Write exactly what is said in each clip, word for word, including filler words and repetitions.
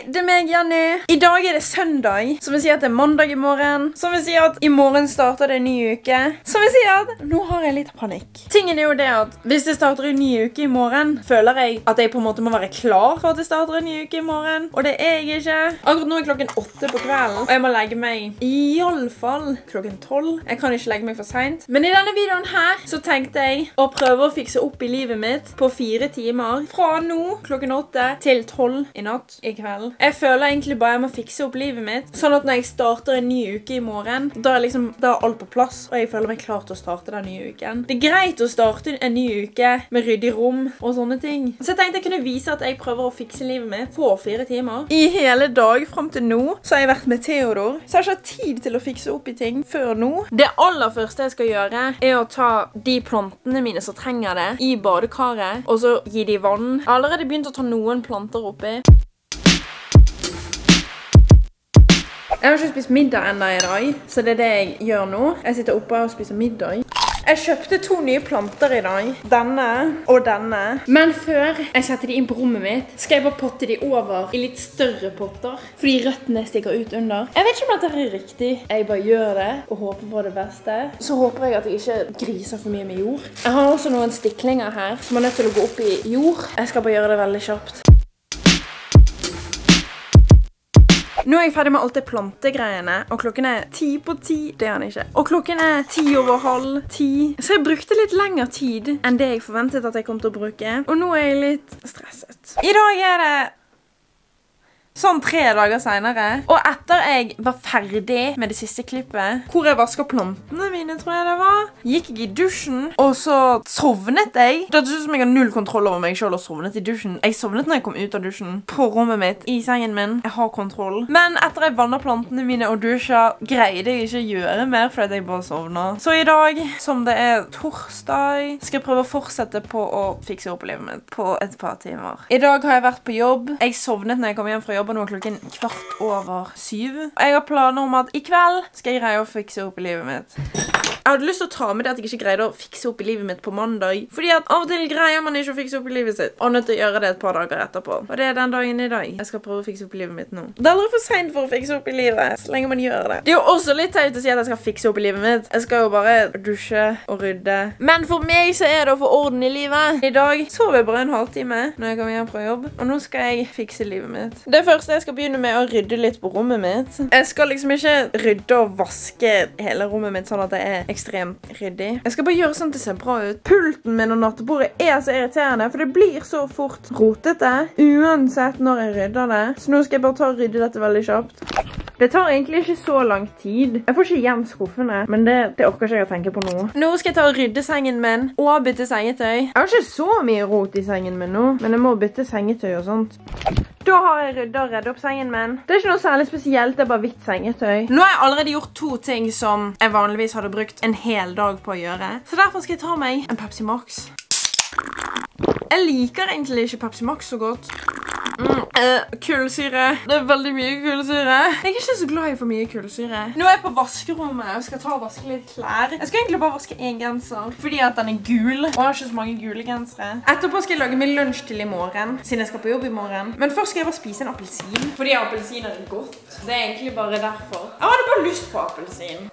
Hei, det er meg, Jenny. I dag er det søndag, som vil si at det er mandag i morgen. Som vil si at i morgen starter det en ny uke. Som vil si at nå har jeg litt panikk. Tingen er jo det at hvis det starter en ny uke i morgen, føler jeg at jeg på en måte må være klar for at det starter en ny uke i morgen. Og det er jeg ikke. Akkurat nå er klokken åtte på kvelden, og jeg må legge meg i alle fall klokken tolv. Jeg kan ikke legge meg for sent. Men i denne videoen her så tenkte jeg å prøve å fikse opp i livet mitt på fire timer. Fra nå klokken åtte til tolv i natt i kveld. Jeg føler egentlig bare jeg må fikse opp livet mitt, sånn at når jeg starter en ny uke i morgen, da er, liksom, da er alt på plass, og jeg føler meg klar til å starte den nye uken. Det er greit å starte en ny uke med ryddig rom og sånne ting. Så jeg tenkte jeg kunne vise at jeg prøver å fikse livet mitt på fire timer. I hele dag frem til nå, så har jeg vært med Theodor, så jeg har ikke hatt tid til å fikse opp i ting før nå. Det aller første jeg skal gjøre, er å ta de plantene mine som trenger det i badekaret, og så gi de vann. Jeg har allerede begynt å ta noen planter oppi. Jeg har ikke spist middag enda i dag, så det er det jeg gjør nå. Jeg sitter oppe og spiser middag. Jeg kjøpte to nye planter i dag. Denne og denne. Men før jeg setter de inn på rommet mitt, skal jeg bare potte de over i litt større potter, fordi røttene stikker ut under. Jeg vet ikke om dette er riktig. Jeg bare gjør det og håper på det beste. Så håper jeg at jeg ikke griser for mye med jord. Jeg har også noen stiklinger her som er nødt til å gå opp i jord. Jeg skal bare gjøre det veldig kjapt. Nå er jeg ferdig med alt det plantegreiene, og klokken er ti på ti, det er den ikke. Og klokken er ti over halv ti, så jeg brukte litt lengre tid enn det jeg forventet at jeg kom til å bruke. Og nå er jeg litt stresset. I dag er det sånn tre dager senere, og etter jeg var ferdig med det siste klippet, hvor jeg vasket plantene mine, tror jeg det var, gikk jeg i dusjen, og så sovnet jeg. Det synes som jeg har null kontroll over meg selv og sovnet i dusjen. Jeg sovnet når jeg kom ut av dusjen, på rommet mitt, i sengen min. Jeg har kontroll. Men etter jeg vannet plantene mine og dusja, greide jeg ikke gjøre mer, fordi jeg bare sovnet. Så i dag, som det er torsdag, skal jeg prøve å fortsette på å fikse opp livet mitt på et par timer. I dag har jeg vært på jobb. Jeg sovnet når jeg kom hjem fra jobb, og nå er klokken kvart over syv. Og jeg har planer om at i kveld skal jeg greie å fikse opp i livet mitt. Jeg hadde lyst til å ta med det at jeg ikke greide å fikse opp i livet mitt på mandag. Fordi at av og til greier man ikke å fikse opp i livet sitt. Og nødt til å gjøre det et par dager etterpå. Og det er den dagen i dag. Jeg skal prøve å fikse opp i livet mitt nå. Det er aldri for sent for å fikse opp i livet, så lenge man gjør det. Det er jo også litt teit å si at jeg skal fikse opp i livet mitt. Jeg skal jo bare dusje og rydde. Men for meg så er det å få orden i livet. I dag sover jeg bare en halvtime når jeg kommer hjem fra jobb. Og nå skal jeg fikse livet mitt. Det første jeg skal begynne med å rydde litt på rommet mitt. Jeg skal liksom ikke rydde og vaske hele rommet mitt sånn at det er ekstremt ryddig. Jeg skal bare gjøre sånn at det ser bra ut. Pulten min og nattbordet er så irriterende, for det blir så fort rotete, uansett når jeg rydder det. Så nå skal jeg bare ta og rydde dette veldig kjapt. Det tar egentlig ikke så lang tid. Jeg får ikke igjen skuffene, men det, det orker ikke jeg å tenke på nå. Nå skal jeg ta og rydde sengen min, og bytte sengetøy. Jeg har ikke så mye rot i sengen min nå, men jeg må bytte sengetøy og sånt. Da har jeg ryddet og reddet opp sengen min. Det er ikke noe særlig spesielt, det er bare hvitt sengetøy. Nå har jeg allerede gjort to ting som jeg vanligvis hadde brukt en hel dag på å gjøre. Så derfor skal jeg ta meg en Pepsi Max. Jeg liker egentlig ikke Pepsi Max så godt. Mm, eh, kullsyre. Det er veldig mye kullsyre. Jeg er ikke så glad i for mye kullsyre. Nå er jeg på vaskerommet og skal ta og vaske litt klær. Jeg skal egentlig bare vaske en genser, fordi at den er gul, og jeg har ikke så mange gule gensere. Etterpå skal jeg lage min lunsj til i morgen, siden jeg skal på jobb i morgen. Men først skal jeg bare spise en appelsin, fordi appelsiner er godt. Det er egentlig bare derfor. Jeg hadde bare lyst på appelsin.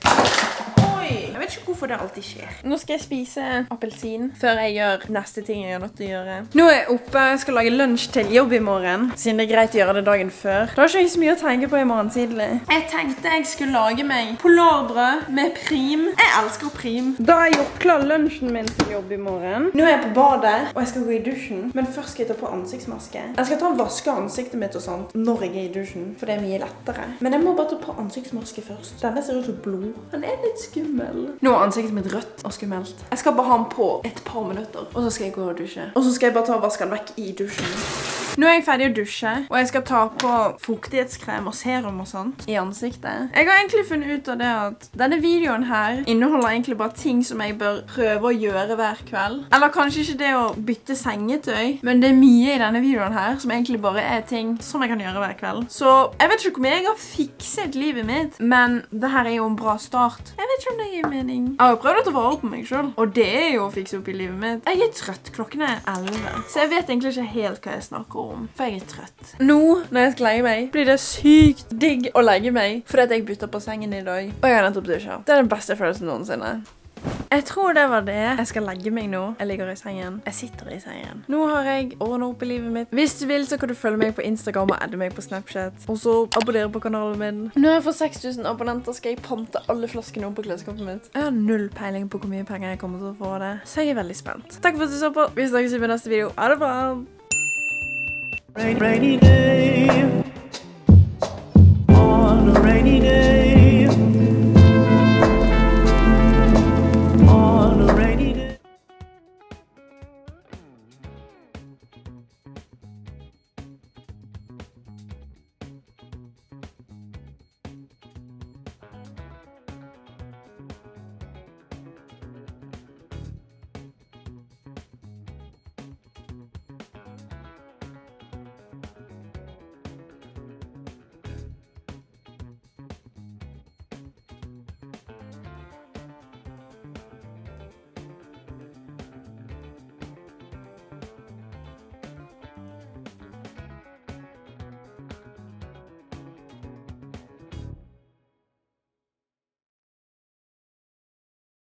Jeg vet ikke hvorfor det alltid skjer. Nå skal jeg spise appelsin før jeg gjør neste ting jeg er nødt til å gjøre. Nå er jeg oppe, jeg skal lage lunsj til jobb i morgen, siden det er greit å gjøre det dagen før. Det har ikke så mye å tenke på i morgen tidlig. Jeg tenkte jeg skulle lage meg polarbrød med prim. Jeg elsker prim. Da har jeg gjort klar lunsjen min til jobb i morgen. Nå er jeg på badet, og jeg skal gå i dusjen. Men først skal jeg ta på ansiktsmaske. Jeg skal ta og vaske ansiktet mitt og sånt når jeg er i dusjen, for det er mye lettere. Men jeg må bare ta på ansiktsmaske først. Denne ser ut som blod. Den er litt skummel. Nå er ansiktet mitt rødt og skummelt. Jeg skal bare ha den på et par minutter, og så skal jeg gå og dusje. Og så skal jeg bare ta og vaske den vekk i dusjen. Nå er jeg ferdig å dusje, og jeg skal ta på fuktighetskrem og serum og sånt i ansiktet. Jeg har egentlig funnet ut av det at denne videoen her inneholder egentlig bare ting som jeg bør prøve å gjøre hver kveld. Eller kanskje ikke det å bytte sengetøy, men det er mye i denne videoen her som egentlig bare er ting som jeg kan gjøre hver kveld. Så jeg vet ikke hvor mye jeg har fikset livet mitt, men det her er jo en bra start. Jeg vet ikke om det gir mening. Jeg har prøvd å ta vare på meg selv, og det er jo å fikse opp i livet mitt. Jeg er trøtt, klokken er elleve, så jeg vet egentlig ikke helt hva jeg snakker om. på rom, for jeg er trøtt. Nå, når jeg skal legge meg, blir det sykt digg å legge meg, fordi at jeg bytter på sengen i dag, og jeg har nettopp dusjet. Det er den beste følelsen noensinne. Jeg tror det var det. Jeg skal legge meg nå. Jeg ligger i sengen. Jeg sitter i sengen. Nå har jeg ordnet opp i livet mitt. Hvis du vil, så kan du følge meg på Instagram og adde meg på Snapchat. Og så abonnere på kanalen min. Når jeg får seks tusen abonnenter, skal jeg pante alle flaskene opp på klesskapet mitt. Jeg har null peiling på hvor mye penger jeg kommer til å få av det. Så jeg er veldig spent. Takk for at du så på. Vi snakkes i neste video. Ha det bra!